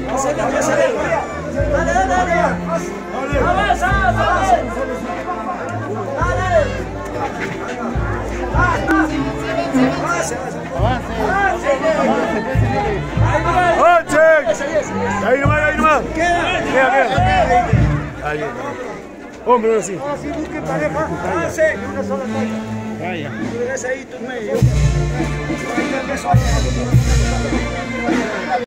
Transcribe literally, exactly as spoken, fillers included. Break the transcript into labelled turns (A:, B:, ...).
A: Dale, dale, dale. Avanza, avanza. Dale.
B: ¡Avance! Ahí nomás, ahí nomás. Queda, queda. Ahí. Hombre, ahora sí.
C: Ahora sí, busque pareja. Avance. Una sola talla.
B: Vaya.
C: Tú ves ahí tu medio.